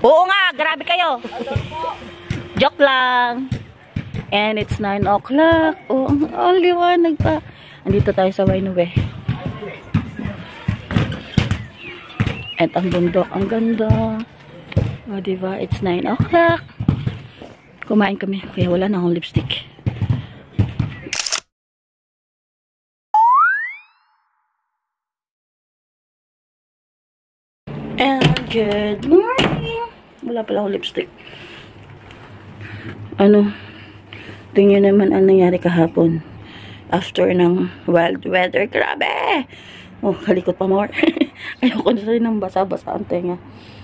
Oo nga, grabe kayo. Joke lang. And it's 9 o'clock. Oh, ang liwanag pa. Andito tayo sa Wainue. At ang bundok, ang ganda. O, diba? It's 9 o'clock. Kumain kami, kaya wala na akong lipstick. And good morning. Wala pala akong lipstick. Ano? Tingnan naman ang nangyari kahapon. After ng wild weather. Grabe! Oh, kalikot pa more. Ayoko na rin ng basa-basa ang tenga.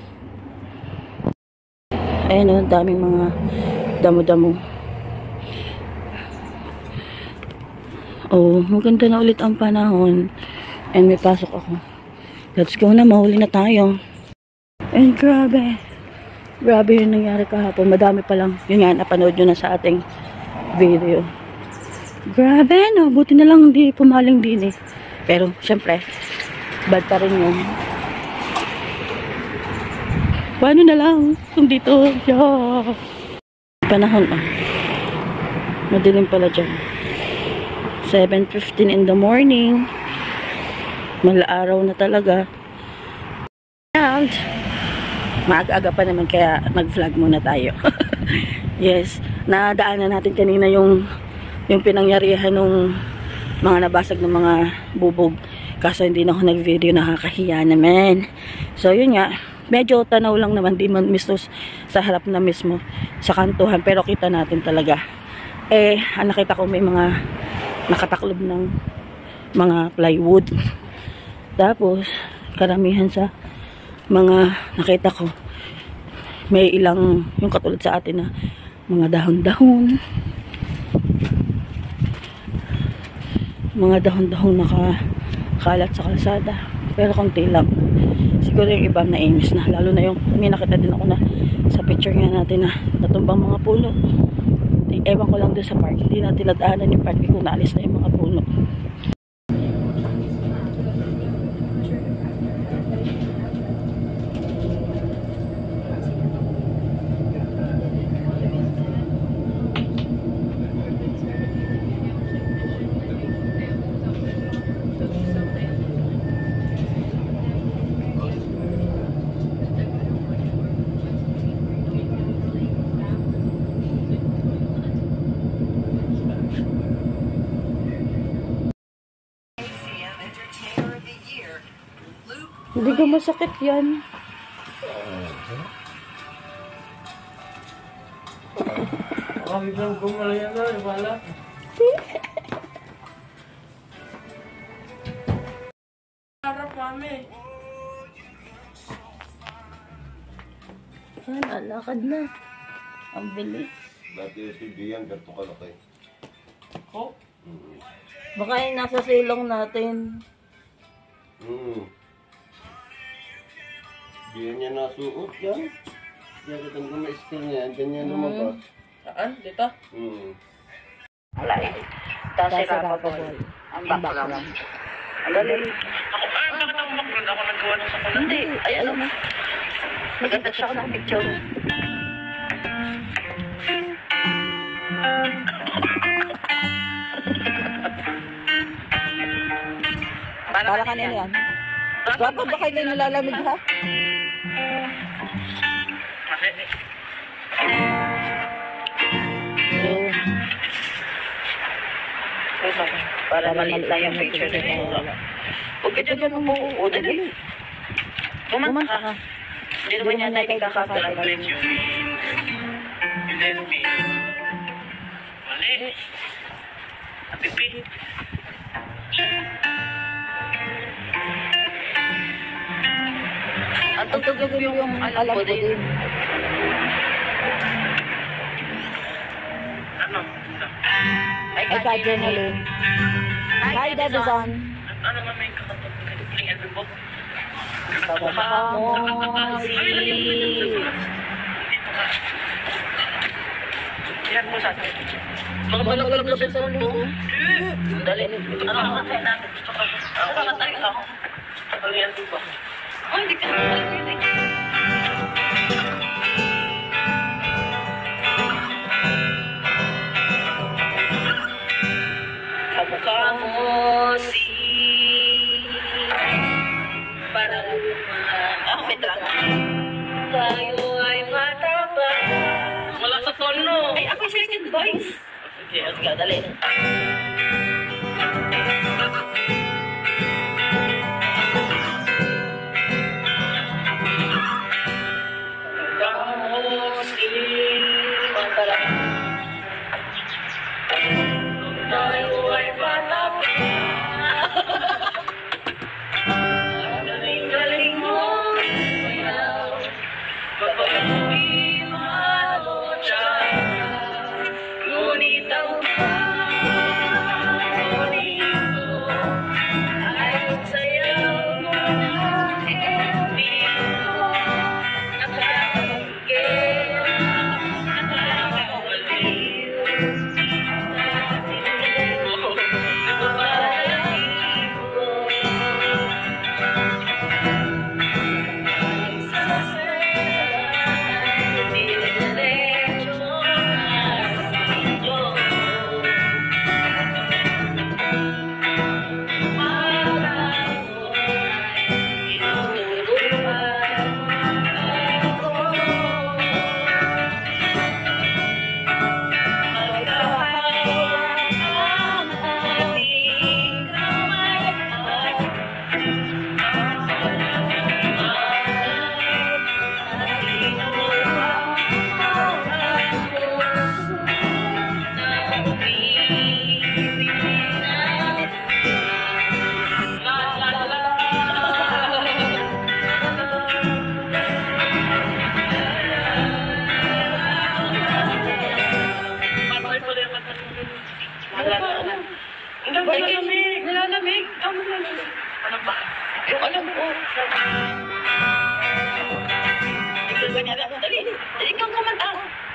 Ayun o, daming mga damo-damo. Oh, maganda na ulit ang panahon. And may pasok ako. Let's go na, mahuli na tayo. And grabe. Grabe yung nangyari kahapon. Madami pa lang. Yun nga, napanood nyo na sa ating video. Grabe, no? Buti na lang hindi pumaling din eh. Pero, syempre, bad pa rin yun. Paano na lang kung dito? Yeah. Panahon, oh. Madilim pala dyan. 7:15 in the morning. Malaaraw na talaga. And, maaga-aga pa naman kaya nag-vlog muna tayo. Yes, nadaanan natin kanina yung pinangyarihan ng mga nabasag ng mga bubog. Kaso hindi na ako nag-video, nakakahiya naman. So yun nga, medyo tanaw lang naman, di man mismo sa harap na mismo sa kantuhan, pero kita natin talaga. Eh, nakita ko may mga nakataklob ng mga plywood. Tapos, karamihan sa mga nakita ko, may ilang, yung katulad sa atin na mga dahon-dahon. Mga dahon-dahon nakakalat sa kalsada. Pero konti lang. Siguro yung iba na imis na. Lalo na yung, may nakita din ako na sa picture nga natin na natumbang mga puno. Ewan ko lang doon sa park. Hindi natin nadaanan yung park kung naalis na yung mga puno. Hindi ko masakit yan. Biglang gumalayan na, wala. Harap kami. Alakad na. Ang bilis. Dati si Dian, ganito kalaki. Oh? Baka yung nasa silong natin. Diyan niya nasuot yan. Yan, itong guma-skill niya. Ganyan lumabas. Saan? Dito? Wala eh. Tasira pa boy. Ang background. Ang galing. Ako, bakit ako background? Ako nagawa na sa kulang. Hindi. Ay, alam mo. Maganda siya ako ng picture. Para kanina yan. Guwapo ba kayo na nalalamig ha? Para maliit lang yung picture nila. Huwag ka dyan umuo. Dali. Bumanta ka. Hindi naman yan natin kakakala. You let me. Mali. Napipi. Ang tugtog yung alam ko din. Ano? Ay, ka-journaling. Hi, Debizon. Ano naman yung kakatog? Pling every book? Papamosi. Yan mo sa atin. Mga balaglag na sa ulo. Dali. Ano ang matay natin? Gusto ka. Ako matay ako. Pagalian din ba? Oh, hindi ka. second voice. Okay, let's go. Dali. Tayo ay bata pa. Galing mo. Pagpapalipin mo siya. Ngunit ang ngunit ko ay sayaw mo. Hindi ko nakakagigil. Nilalamig. Nilalamig. Ano ba? Yung alam ko. Dali. Dali kang kumanta.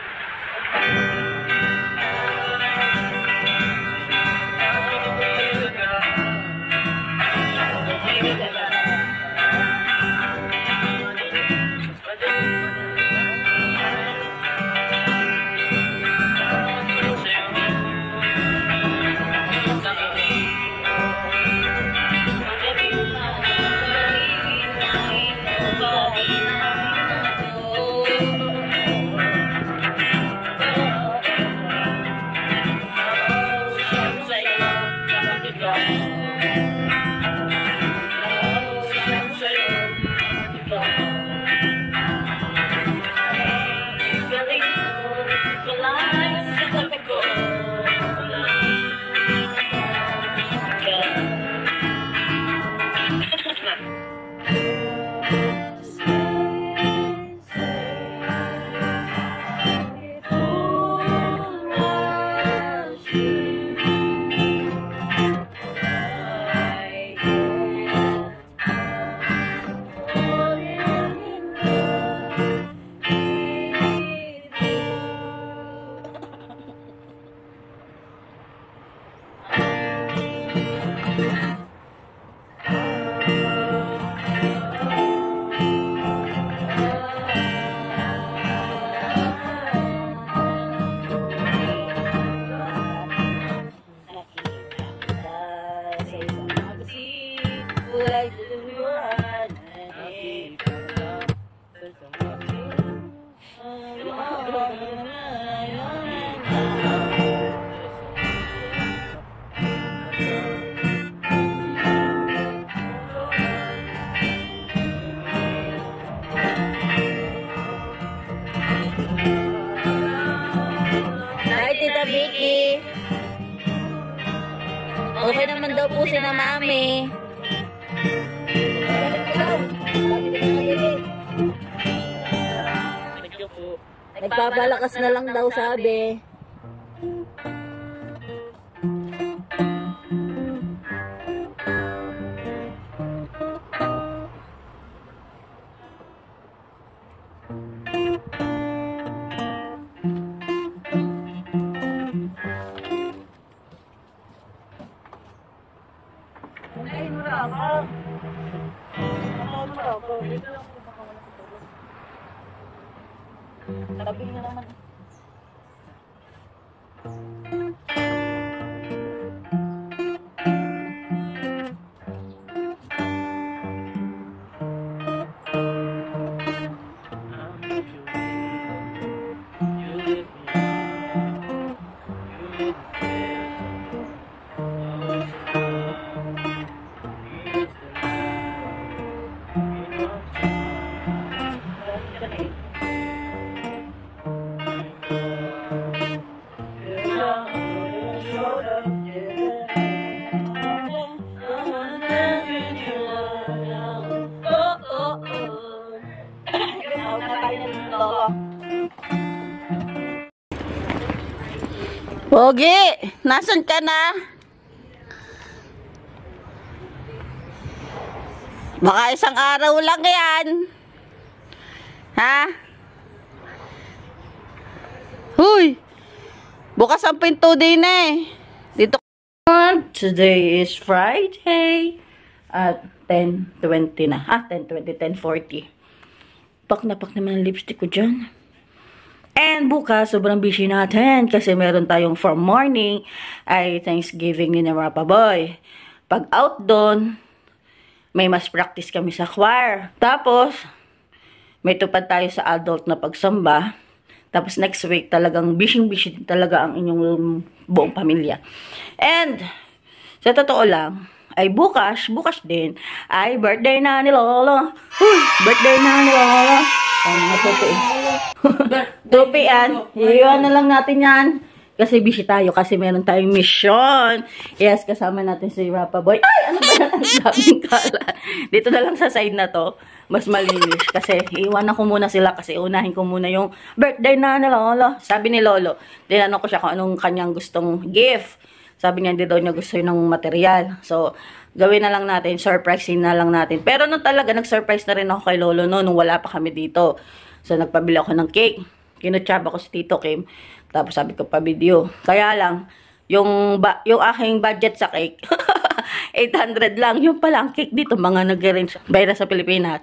Hi, Tita Vicky. Okay naman daw po si na Mami. Nagpapalakas na lang daw sabi. Tabi na naman. Pogi, nasan ka na? Baka isang araw lang yan. Ha? Huy! Bukas ang pinto din eh. Dito. Today is Friday. At 10:20 na. 10:20, 10:40. Pak na pak naman ang lipstick ko dyan. And bukas, sobrang busy natin kasi meron tayong for morning ay Thanksgiving ni Rapa Boy. Pag out doon, may mas practice kami sa choir. Tapos, may tupad tayo sa adult na pagsamba. Tapos next week, talagang busy talaga ang inyong buong pamilya. And, sa totoo lang, ay bukas din, ay birthday na ni Lolo. Birthday na ni Lolo. Ay, mga tupi. Tupi yan. Iiwan na lang natin yan. Kasi busy tayo. Kasi meron tayong mission. Yes, kasama natin si Rapa Boy. Ay, ano ba yan? Ang daming kalat. Dito na lang sa side na to. Mas malinis. Kasi iiwanan ko muna sila. Kasi unahin ko muna yung birthday na ni Lolo. Sabi ni Lolo. Tinanong ko siya kung anong kanyang gustong gift. Sabi niya, hindi daw niya gusto yun ng material. So, gawin na lang natin. Surprisein na lang natin. Pero nung talaga, nag-surprise na rin ako kay Lolo nung wala pa kami dito. So, nagpabili ako ng cake. Kinutsaba ko si Tito Kim. Tapos sabi ko pa video. Kaya lang, yung aking budget sa cake, 800 lang. Yung palang cake dito, mga nag-arrange bayra sa Pilipinas.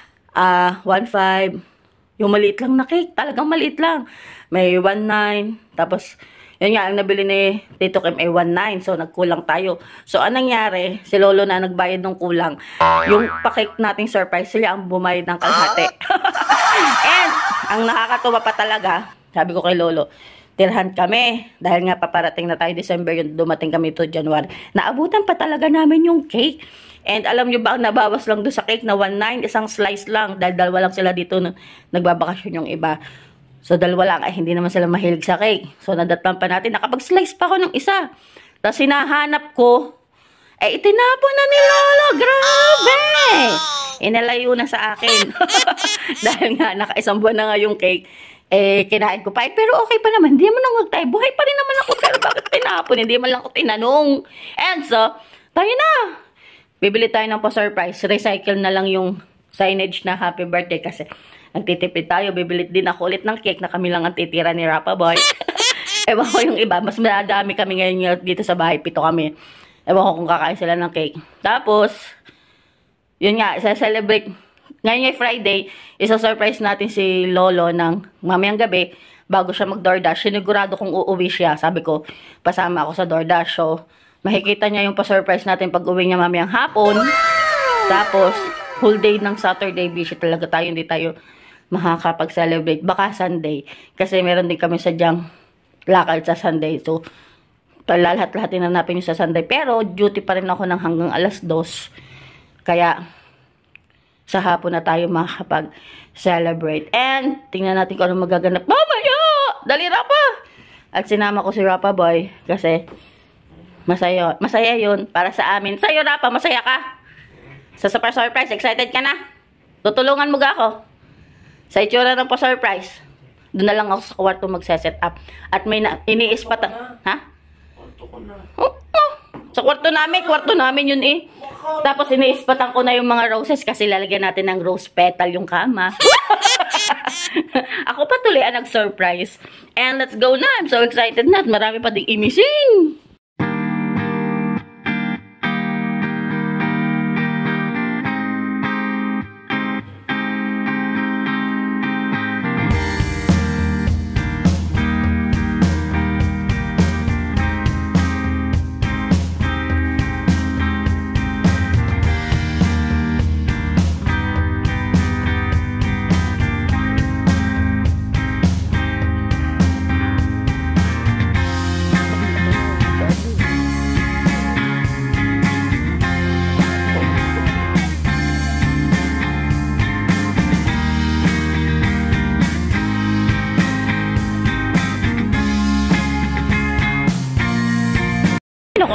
1.5. Yung maliit lang na cake. Talagang maliit lang. May 1.9. Tapos, yun nga, ang nabili ni Tito Kim ay 1.9. So, nagkulang tayo. So, anong nangyari? Si Lolo na nagbayad ng kulang. Yung pa-cake nating surprise, sila ang bumayad ng kalahati. And, ang nakakatuwa pa talaga, sabi ko kay Lolo, tirhan kami. Dahil nga paparating na tayo December, yung dumating kami to January. Naabutan pa talaga namin yung cake. And alam nyo ba, ang nabawas lang doon sa cake na 1.9, isang slice lang. Dahil dalawa lang sila dito nagbabakasyon yung iba. So, dalawa lang, ay hindi naman sila mahilig sa cake. So, nadatpan pa natin. Nakapag-slice pa ako ng isa. Tapos, hinahanap ko. Eh, itinapon na ni Lolo. Grabe! Inalayo na sa akin. Dahil nga, naka-isang buwan na nga yung cake. Eh, kinain ko pa. Pero okay pa naman. Hindi mo nang magtay. Buhay pa rin naman ako. Pero bakit tinapon? Hindi man lang ako tinanong. And so, tayo na. Bibili tayo ng pa-surprise. Recycle na lang yung signage na happy birthday kasi nagtitipid tayo, bibili din ako ulit ng cake na kami lang ang titira ni Rapa Boy. Ewan ko yung iba, mas madami kami ngayon dito sa bahay, 7 kami. Ewan ko kung kakain sila ng cake. Tapos, yun nga, isa-celebrate. Ngayon yung Friday, isa-surprise natin si Lolo ng mamayang gabi, bago siya mag-DoorDash. Sinigurado kung uuwi siya. Sabi ko, pasama ako sa DoorDash. So, makikita niya yung pa-surprise natin pag uwi niya mamayang hapon. Tapos, whole day ng Saturday, busy talaga tayo, hindi tayo makakapag-celebrate. Baka Sunday. Kasi meron din kami sadyang lakad sa Sunday. So, lahat-lahatin na natin yung sa Sunday. Pero, duty pa rin ako ng hanggang 2:00. Kaya, sa hapon na tayo makakapag-celebrate. And, tingnan natin kung ano magaganap. Mamaya! Dali, Rapa! At sinama ko si Rapa Boy. Kasi, masaya yun para sa amin. Sa'yo, Rapa, masaya ka? Sa super surprise, excited ka na? Tutulungan mo ga ako? Sa itsura ng pa-surprise. Doon na lang ako sa kwarto magse-set up. At may iniispatan. Ha? Sa kwarto namin yun eh. Tapos iniispatan ko na yung mga roses kasi lalagyan natin ng rose petal yung kama. Ako pa tuloy ang nag-surprise. And let's go na. I'm so excited na. Marami pa ding imising.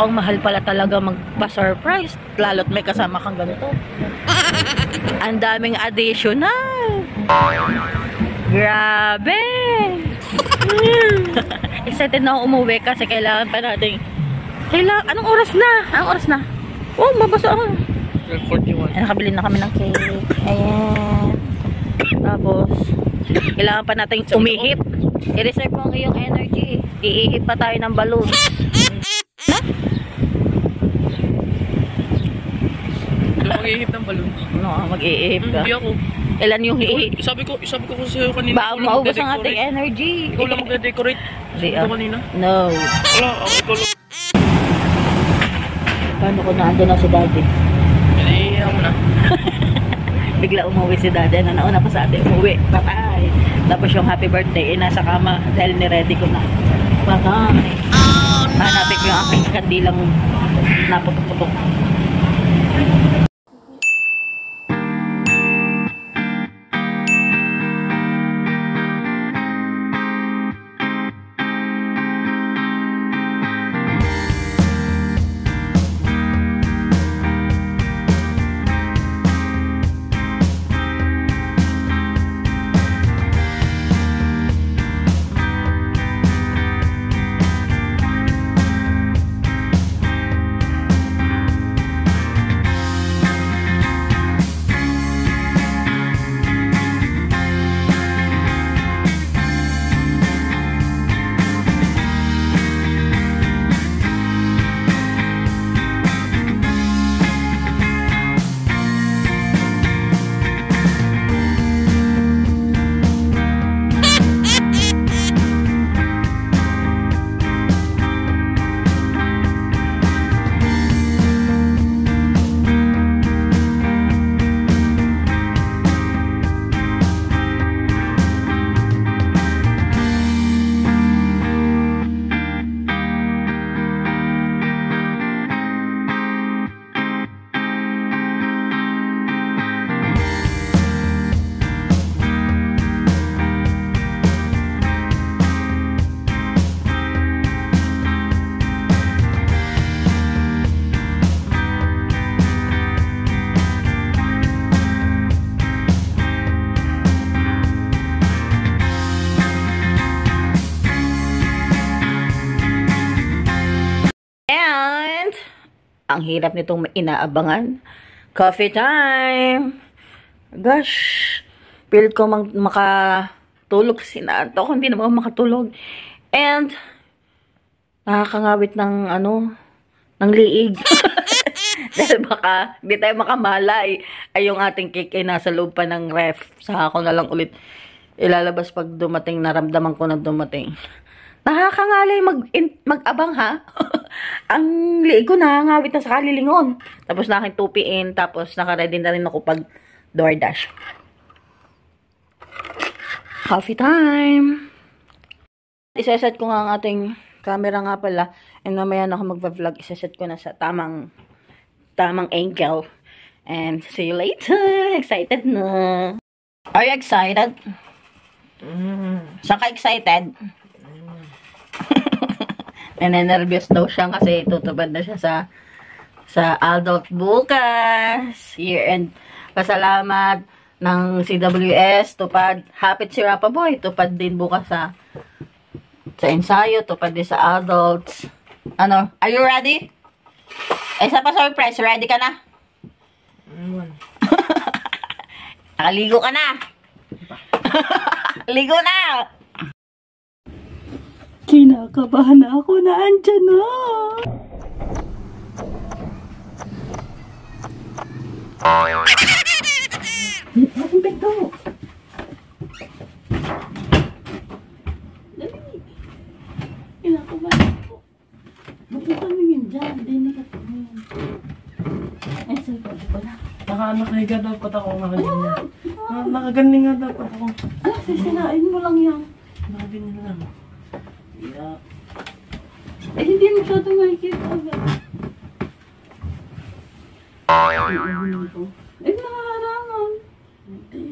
ang mahal pala talaga magpa-surprise. Lalo't may kasama kang ganito. Ang daming additional. Grabe! Excited na ako umuwi kasi kailangan pa natin. Anong oras na? Anong oras na? Oh, mabasa ako. 12:41. Nakabili na kami ng cake. Ayan. Tapos, kailangan pa natin umihip. I-reserve mo ang iyong energy. Iihip pa tayo ng balloons. Na? Mag-ihip ng balon. Ano, mag-iihip ka. Hindi ako. Ilan yung hiihip? Sabi ko kasi sa'yo kanina. Ba, maubos ang ating energy. Ikaw lang magde-decorate. Kasi, Ito kanina. no. Wala, ako ikaw lang. Paano ko naando na si daddy? Pinaiiyak mo na. Bigla umuwi si daddy. Nauna pa sa atin umuwi. Patay. Tapos yung happy birthday, nasa kama dahil ni-ready ko na. Patay. Hanapin ko yung aking kandilang naputok-putok. Ang hirap nitong inaabangan. Coffee time! Gosh! Pilit ko makatulog kasi naantok. Hindi naman ako makatulog. And, nakakangawit ng, ng liig. Dahil baka, hindi tayo makamalay. Ay, yung ating cake ay nasa loob pa ng ref. Saka ako na lang ulit ilalabas pag dumating. Naramdaman ko na dumating. Nakakangalay mag-abang ha. Ang liig ko nakangawit na sa kalilingon. Tapos na aking tupiin. Tapos naka-ready na rin ako pag DoorDash. Coffee time! Iseset ko nga ang ating camera nga pala. And mamaya na ako mag-vlog. Iseset ko na sa tamang angle. And see you later! Excited na! Are you excited? Saan ka excited? Nervous daw siya kasi tutupad na siya sa adult bukas. Year-end pasalamat ng CWS. Tupad. Hapit si Rapa Boy. Tupad din bukas sa ensayo. Tupad din sa adults. Are you ready? Isa pa surprise. Ready ka na? Nakaligo ka na. Ligo na. Kinakabahan na ako na andyan na. Ang pito. Kinakabahan ako. Bakit tumingin dyan? Hindi nakatumingin. Ay, sa'yo pa na. Nakahiga dapat ako. Nakagaling nga dapat ako. Sisinain mo lang yan. Nakaganyan lang. Yeah. Eh, hindi masyado makikita agad. Eh, nakaharangan. Hindi.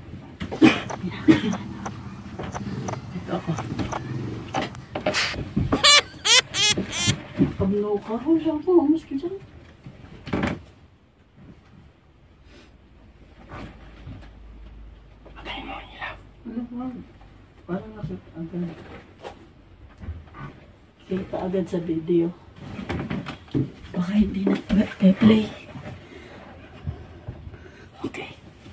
Dito ako. Kaloka. Wala po. Mas ka dyan. Patay mo, ilaw. Ano po? Parang nakita agad. Kita agad sa video. Baka hindi na play. Okay.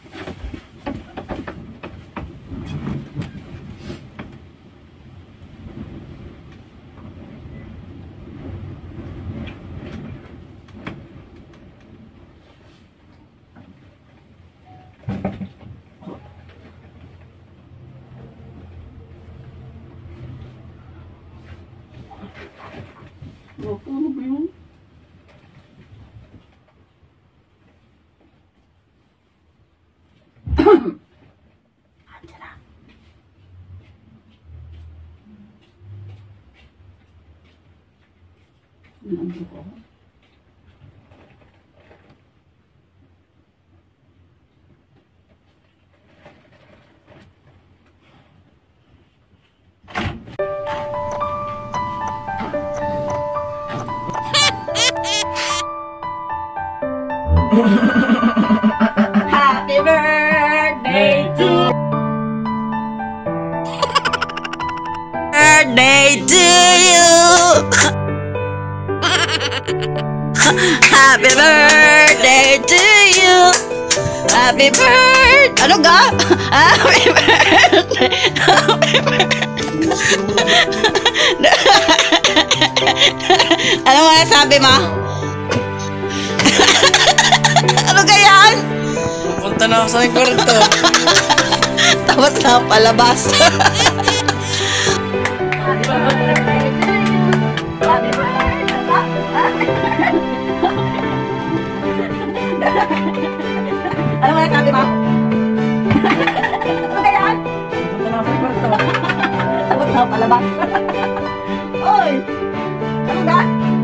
Ano ba yun? Nandito ko. Happy birthday to you. Happy birthday to you. Happy birthday. Ano ga? Happy birthday. Happy birthday. Ano nga sabi mo? Ano ganyan? Punta na ako sa kwarto. Tapos na palabas. Ano nga sabi mo? Ano ganyan? Punta na ako sa kwarto. Tapos na palabas. Oy! Ano ga?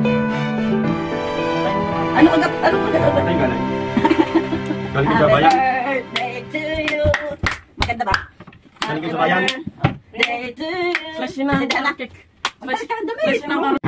Ano ka Patay ka na. Galing ko sa Happy bayan. birthday to you. Maganda ba? Galing ko sa bayan. Birthday to you. Flash yun na. Sige na. Flash ka, dami. Flash yun na.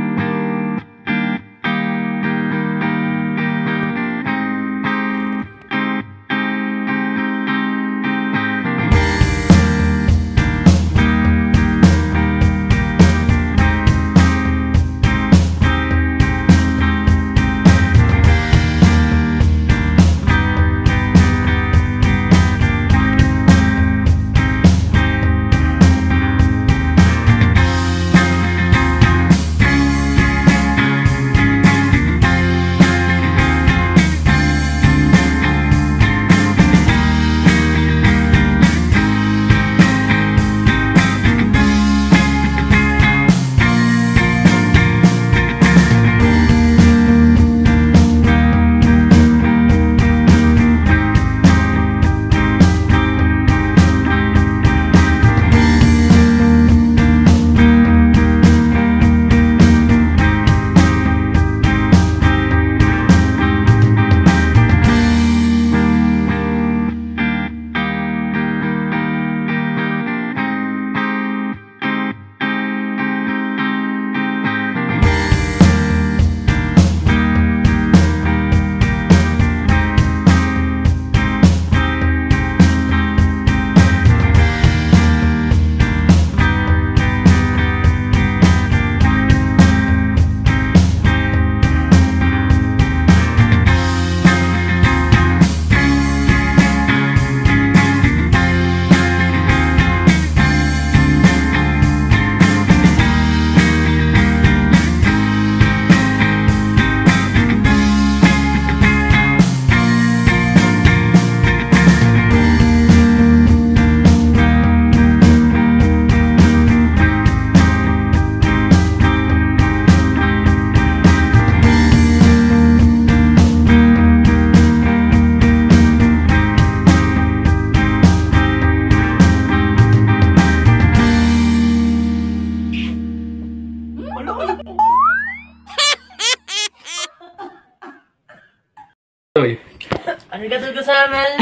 Arigatou gozaimasu.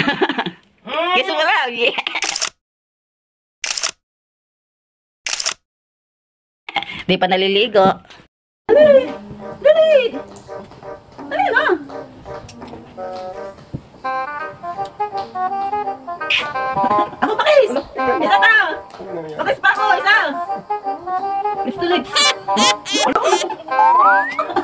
Kiss mo lang. Yeah. Di pa naliligo. Ako pa kiss! Isa pa! Pakis pa ako, isa! Lips to lips!